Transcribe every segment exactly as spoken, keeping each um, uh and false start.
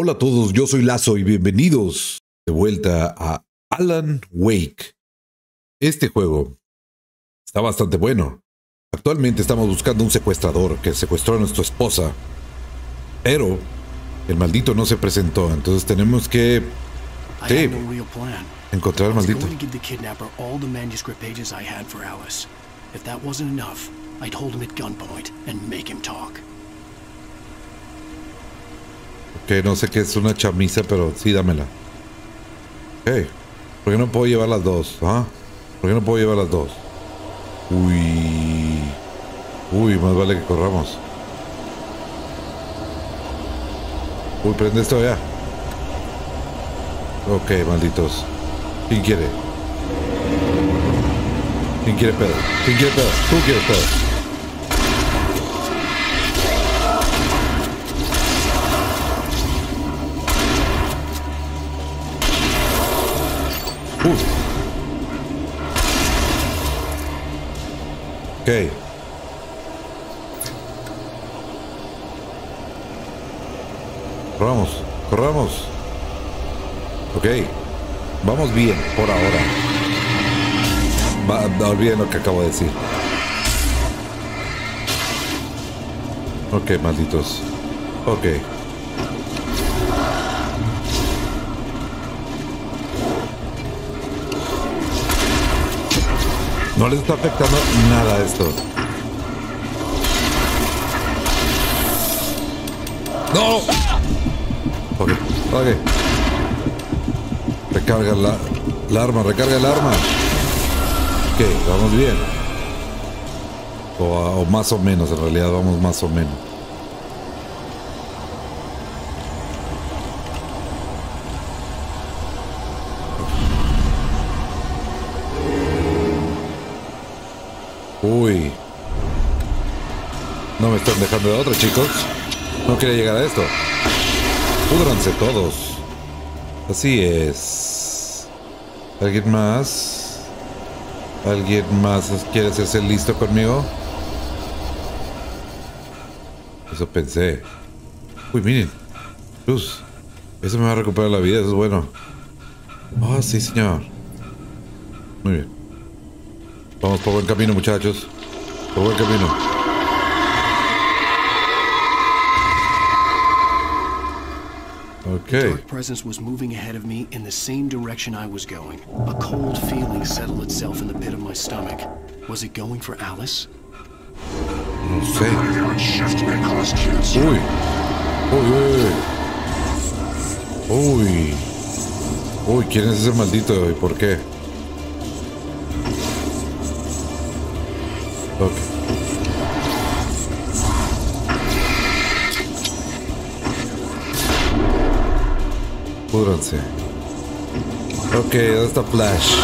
Hola a todos, yo soy Lazo y bienvenidos de vuelta a Alan Wake. Este juego está bastante bueno. Actualmente estamos buscando un secuestrador que secuestró a nuestra esposa, pero el maldito no se presentó, entonces tenemos que sí, encontrar al maldito. Ok, no sé qué es una chamisa, pero sí, dámela. Ok, ¿por qué no puedo llevar las dos? ¿Ah? ¿Por qué no puedo llevar las dos? Uy. Uy, más vale que corramos. Uy, prende esto ya. Ok, malditos. ¿Quién quiere? ¿Quién quiere pedo? ¿Quién quiere pedo? Tú quieres pedo. Uh. Ok. Corramos, corramos. Ok. Vamos bien por ahora. Va, no olviden lo que acabo de decir. Ok, malditos. Ok. No les está afectando nada esto. ¡No! Ok, ok. Recarga la, la arma, recarga el arma. Ok, vamos bien. O, o más o menos, en realidad vamos más o menos. Uy. No me están dejando de otra, chicos. No quería llegar a esto. Púdranse todos. Así es. ¿Alguien más? ¿Alguien más quiere hacerse listo conmigo? Eso pensé. Uy, miren. Luz. Eso me va a recuperar la vida, eso es bueno. Oh, sí, señor. Muy bien. Vamos por buen camino, muchachos. Por buen camino. Okay. The dark presence was moving ahead of me in the same direction I was going. A cold feeling settled itself in the pit of my stomach. Was it going for Alice? No sé. Uy. Uy, uy, uy. Uy. Uy, ¿quién es ese maldito y por qué? Ok. Púdranse. Ok, ¿dónde está Flash?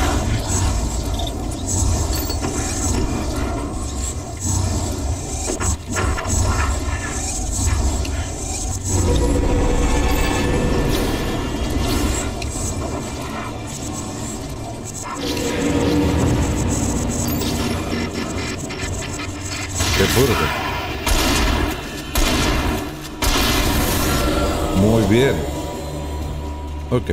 Muy bien. Ok.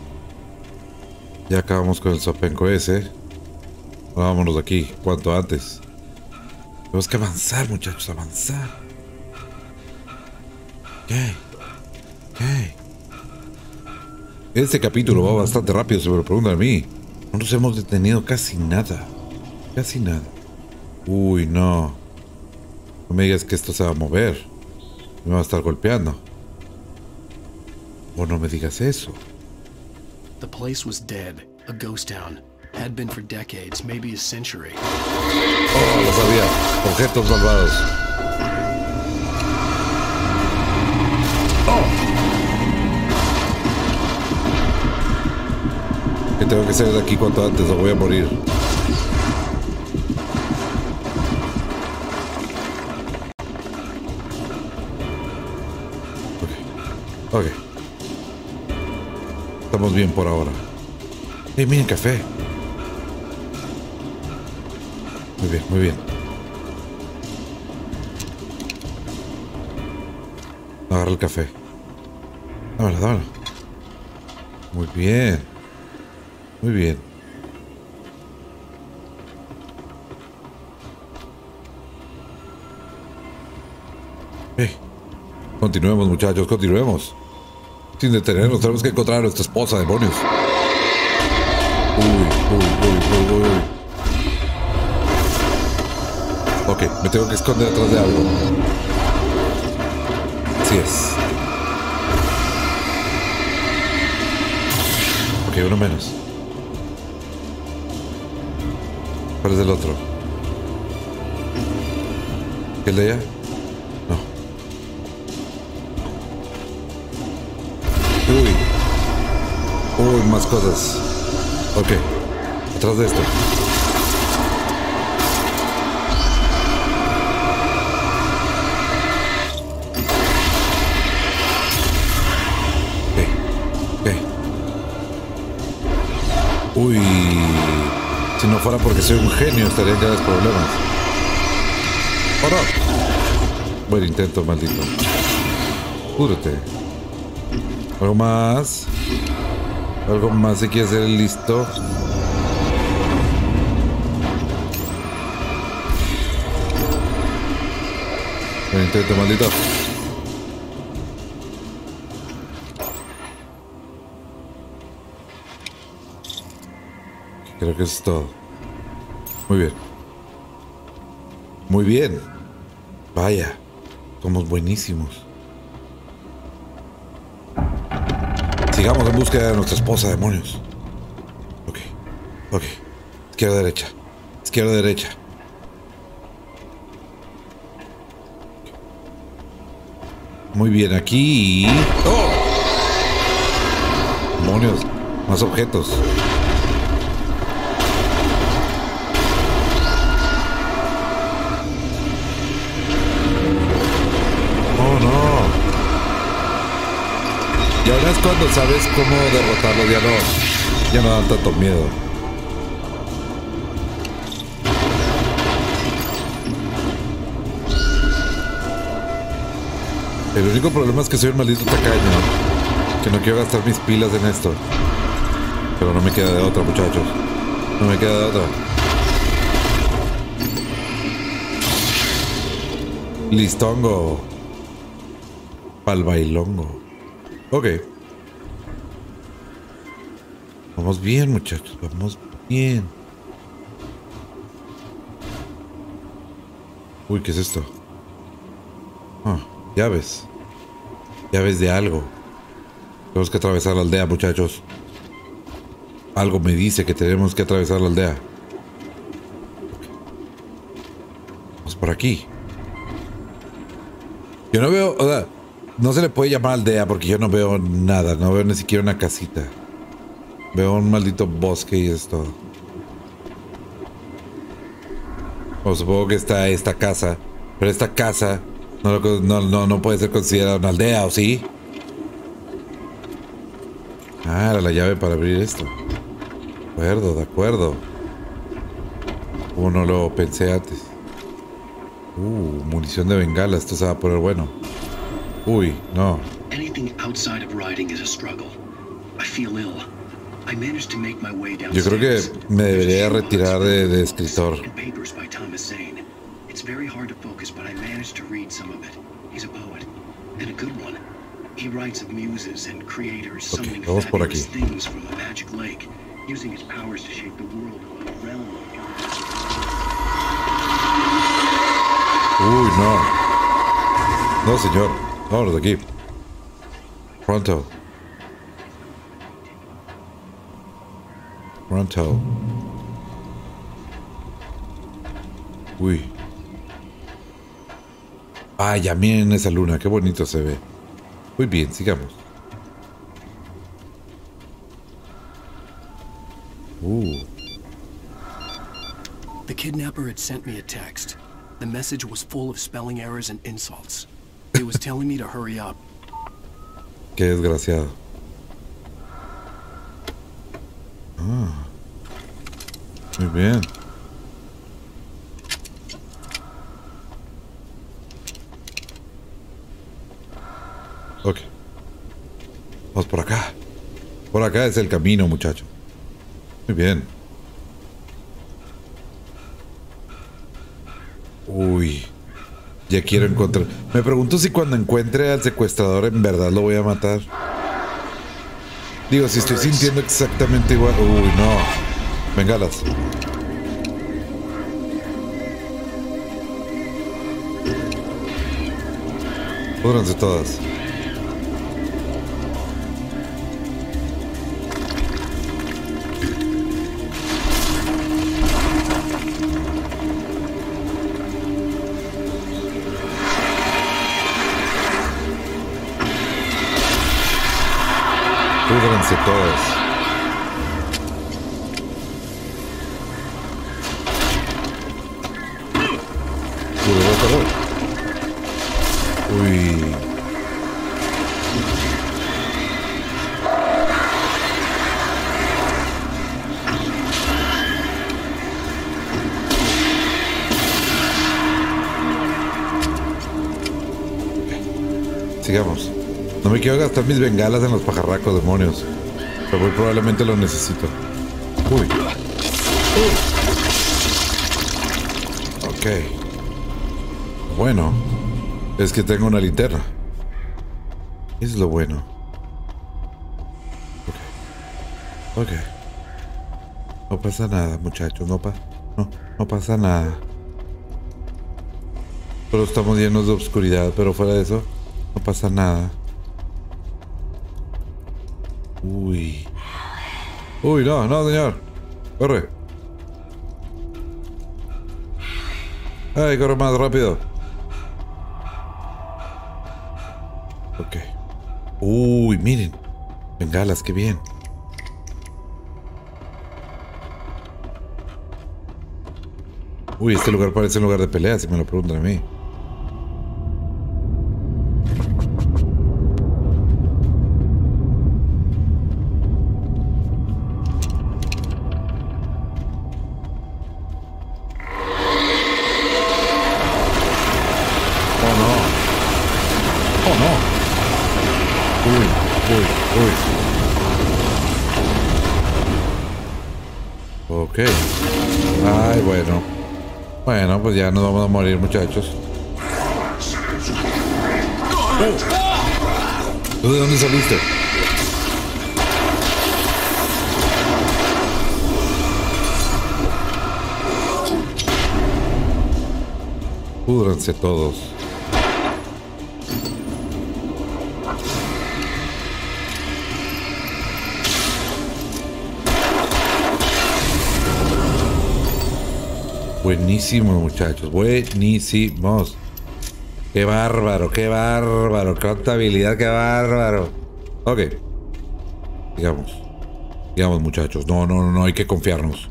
Ya acabamos con el sopenco ese. Ahora vámonos de aquí, cuanto antes. Tenemos que avanzar, muchachos, avanzar. Ok. Ok. Este capítulo va bastante rápido, se me lo preguntan a mí. No nos hemos detenido casi nada. Casi nada. Uy, no. No me digas que esto se va a mover. Me va a estar golpeando. O no me digas eso. The place was dead, a ghost town. Had been for decades, maybe a century. Oh, lo sabía. Objetos malvados. Oh. Que tengo que salir de aquí cuanto antes, o voy a morir. Ok. Ok. Estamos bien por ahora. ¡Eh, miren, café! Muy bien, muy bien. Agarra el café. Dámelo, dámelo. Muy bien. Muy bien. Hey. Continuemos, muchachos, continuemos. Sin detenernos, tenemos que encontrar a nuestra esposa, demonios. Uy, uy, uy, uy, uy. Ok, me tengo que esconder detrás de algo. Así es. Ok, uno menos. ¿Cuál es el otro? ¿El de allá? No. Uy. Uy, más cosas. Ok. Atrás de esto. Ok. Ok. Uy. Si no fuera porque soy un genio, estaría en graves problemas. ¡Oh, no! Buen intento, maldito. Púdrete. Algo más. Algo más si quieres ser listo. Buen intento, maldito. Creo que eso es todo. Muy bien. Muy bien. Vaya. Somos buenísimos. Sigamos en búsqueda de nuestra esposa, demonios. Ok. Ok. Izquierda, derecha. Izquierda, derecha. Muy bien, aquí. ¡Oh! Demonios. Más objetos. Y ahora es cuando sabes cómo derrotarlo, ya no, ya no dan tanto miedo. El único problema es que soy un maldito tacaño, que no quiero gastar mis pilas en esto. Pero no me queda de otra, muchachos. No me queda de otra. Listongo. Pal bailongo. Ok. Vamos bien, muchachos. Vamos bien. Uy, ¿qué es esto? Ah, llaves. Llaves de algo. Tenemos que atravesar la aldea, muchachos. Algo me dice que tenemos que atravesar la aldea. Vamos por aquí. Yo no veo... O sea, no se le puede llamar aldea porque yo no veo nada. No veo ni siquiera una casita. Veo un maldito bosque y es todo. O supongo que está esta casa. Pero esta casa no, no, no, no puede ser considerada una aldea, ¿o sí? Ah, era la llave para abrir esto. De acuerdo, de acuerdo. Como no lo pensé antes. Uh, munición de bengala. Esto se va a poner bueno. Uy, no. Yo creo que me debería retirar de, de escritor. Ok, vamos por aquí. Uy, no. No, señor. Vámonos de aquí. Pronto. Pronto. Uy. Vaya, miren esa luna. Qué bonito se ve. Muy bien, sigamos. Uh. The kidnapper had sent me a text. The message was full of spelling errors and insults. It was telling me to hurry up. Qué desgraciado. Ah. Muy bien. Ok. Vamos por acá. Por acá es el camino, muchacho. Muy bien. Uy. Ya quiero encontrar. Me pregunto si cuando encuentre al secuestrador en verdad lo voy a matar. Digo, si estoy sintiendo exactamente igual. Uy, no. Bengalas. Púdranse todas. Púdranse todas. Uy. Sigamos. No me quiero gastar mis bengalas en los pajarracos, demonios. Pero muy probablemente lo necesito. Uy. Ok. Bueno. Es que tengo una linterna. Es lo bueno. Ok. Ok. No pasa nada, muchachos. No, pa no, no pasa nada. Solo estamos llenos de oscuridad, pero fuera de eso, no pasa nada. Uy. Uy, no, no, señor. Corre. Ay, corre más rápido. Ok. Uy, miren. Bengalas, qué bien. Uy, este lugar parece un lugar de pelea, si me lo preguntan a mí. Ok. Ay, bueno. Bueno, pues ya nos vamos a morir, muchachos. ¿Tú de dónde saliste? Púdranse todos. Buenísimo, muchachos. Buenísimos. Qué bárbaro, qué bárbaro. Cuánta habilidad, qué bárbaro. Ok. Digamos. Digamos, muchachos. No, no, no hay que confiarnos.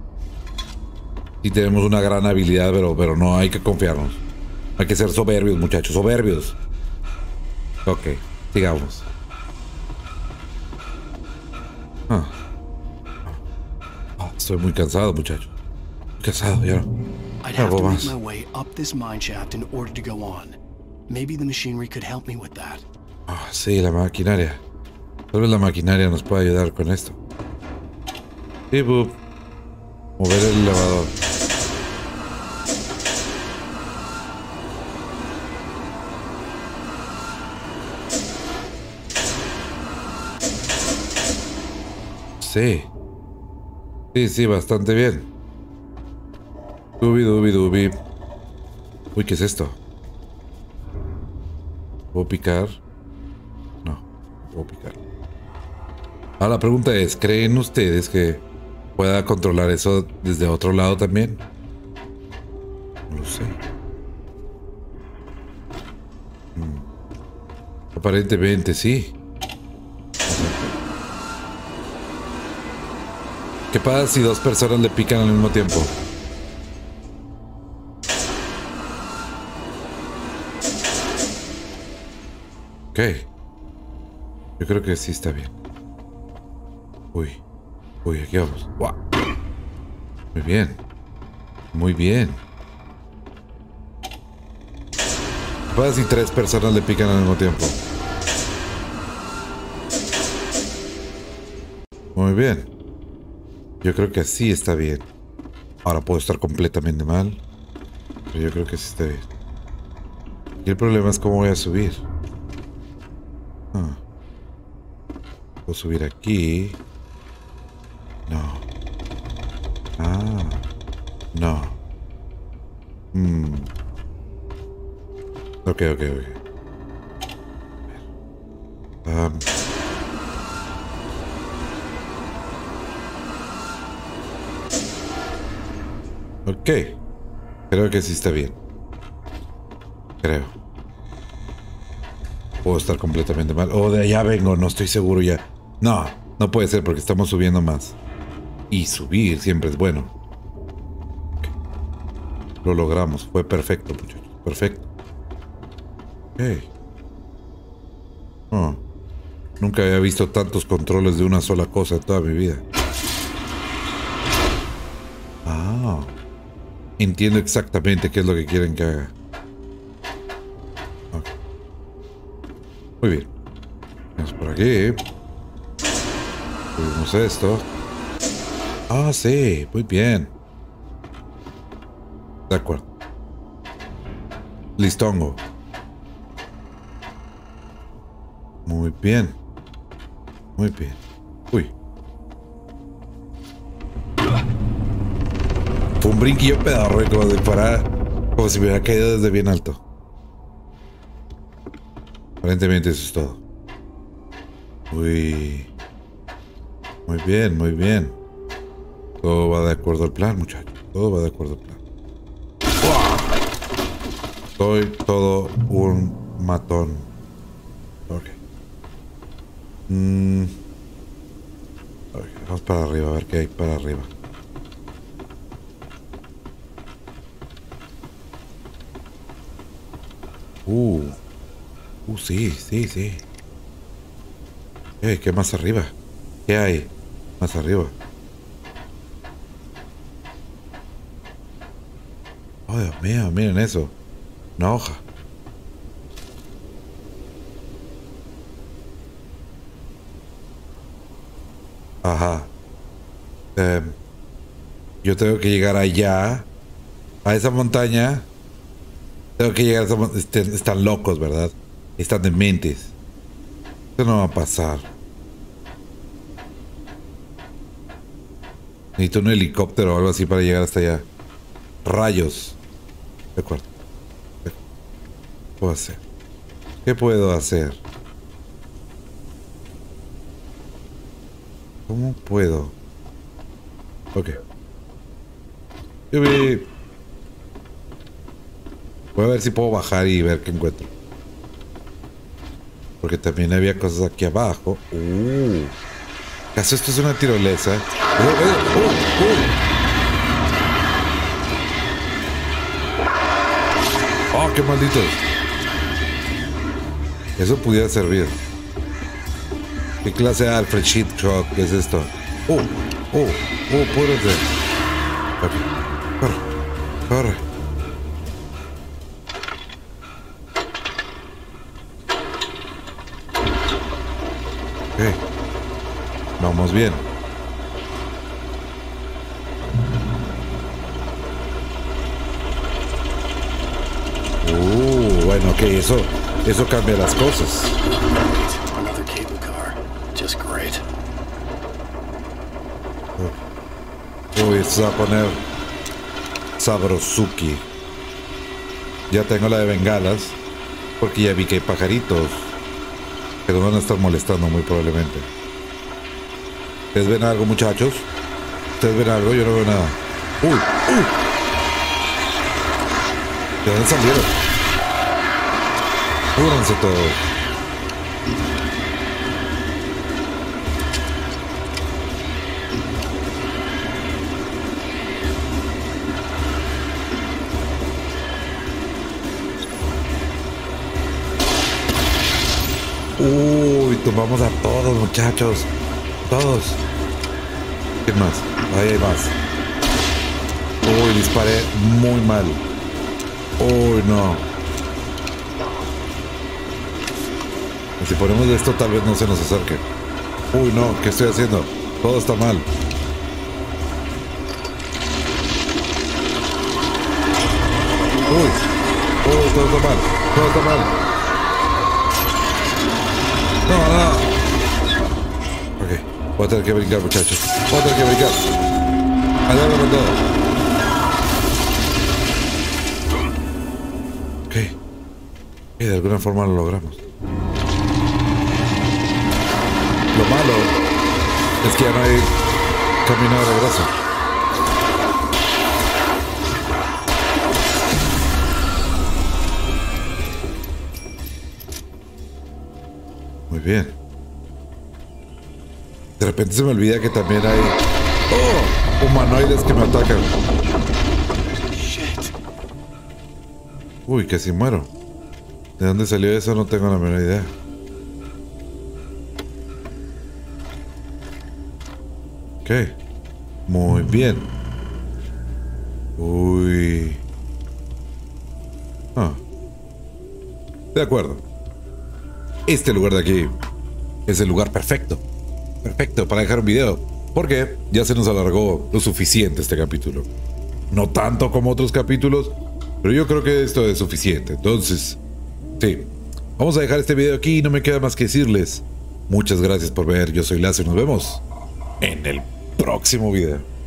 Sí tenemos una gran habilidad, pero, pero no hay que confiarnos. Hay que ser soberbios, muchachos. Soberbios. Ok. Sigamos. Ah. Ah, estoy muy cansado, muchachos. Casado, ya. I'd have to make my way up this mine shaft in order to go on. Maybe the machinery could help me with that. Ah, sí, la maquinaria. Tal vez la maquinaria nos pueda ayudar con esto. Sí, boop. Mover el elevador. Sí. Sí, sí, bastante bien. Dubi, dubi, dubi. Uy, ¿qué es esto? ¿Puedo picar? No, no puedo picar. Ah, la pregunta es, ¿creen ustedes que pueda controlar eso desde otro lado también? No lo sé. Hmm. Aparentemente sí. ¿Qué pasa si dos personas le pican al mismo tiempo? Ok. Yo creo que sí está bien. Uy. Uy, aquí vamos. Wow. Muy bien. Muy bien. ¿Qué pasa si tres personas le pican al mismo tiempo? Muy bien. Yo creo que así está bien. Ahora puedo estar completamente mal. Pero yo creo que así está bien. Y el problema es cómo voy a subir. Ah. Puedo subir aquí. No. Ah. No. Hmm. Ok, ok, ok. Um. Ok. Creo que sí está bien. Creo. Puedo estar completamente mal. Oh, de allá vengo, no estoy seguro ya. No, no puede ser porque estamos subiendo más. Y subir siempre es bueno. Okay. Lo logramos. Fue perfecto, muchachos. Perfecto. Ok. Oh. Nunca había visto tantos controles de una sola cosa en toda mi vida. Ah. Entiendo exactamente qué es lo que quieren que haga. Okay. Muy bien. Vamos por aquí. Subimos esto. Ah, sí. Muy bien. De acuerdo. Listongo. Muy bien. Muy bien. Uy. Fue un brinquillo pedorro como de parar. Como si me hubiera caído desde bien alto. Aparentemente eso es todo. Uy. Muy bien, muy bien. Todo va de acuerdo al plan, muchachos. Todo va de acuerdo al plan. Soy todo un matón. Ok. Mm. Okay, vamos para arriba, a ver qué hay para arriba. Uh. Uh, sí, sí, sí. Eh, ¿qué más arriba? ¿Qué hay más arriba? Oh, Dios mío, miren eso. Una hoja. Ajá. Eh, yo tengo que llegar allá. A esa montaña. Tengo que llegar a esa montaña. Están locos, ¿verdad? Están dementes. Esto no va a pasar. Necesito un helicóptero o algo así para llegar hasta allá. Rayos. De acuerdo. ¿Qué puedo hacer? ¿Qué puedo hacer? ¿Cómo puedo? Ok. Yo vi... Voy a ver si puedo bajar y ver qué encuentro. Porque también había cosas aquí abajo. Uh. ¿Acaso esto es una tirolesa? Uh, uh, uh, uh. Oh, qué malditos. Eso pudiera servir. ¿Qué clase de Alfred Hitchcock es esto? Oh, oh, oh, púrate. Ok, corre, corre. Ok, vamos bien. Uh, bueno, ok, eso, eso cambia las cosas. Uy, esto se va a poner sabrosuki. Ya tengo la de bengalas, porque ya vi que hay pajaritos que nos van a estar molestando muy probablemente. ¿Ustedes ven algo, muchachos? ¿Ustedes ven algo? Yo no veo nada. ¡Uy! ¡Uy! ¿De dónde salieron? Cúbranse todos. Uy, tomamos a todos, muchachos. Todos. ¿Qué más? Ahí hay más. Uy, disparé muy mal. Uy, no. Si ponemos esto, tal vez no se nos acerque. Uy, no, ¿qué estoy haciendo? Todo está mal. Uy. Oh, todo está mal. Todo está mal. No, no. Ok. Voy a tener que brincar, muchachos. Voy a tener que brincar. Agarra con todo. Ok. Y de alguna forma lo logramos. Lo malo es que ya no hay camino de regreso. Muy bien. De repente se me olvida que también hay oh, humanoides que me atacan. Shit. Uy, casi muero. ¿De dónde salió eso? No tengo la menor idea. Ok. Muy bien. Uy. Ah. De acuerdo. Este lugar de aquí es el lugar perfecto. Perfecto para dejar un video. Porque ya se nos alargó lo suficiente este capítulo. No tanto como otros capítulos, pero yo creo que esto es suficiente. Entonces, sí. Vamos a dejar este video aquí y no me queda más que decirles muchas gracias por ver. Yo soy Lazo y nos vemos en el próximo video.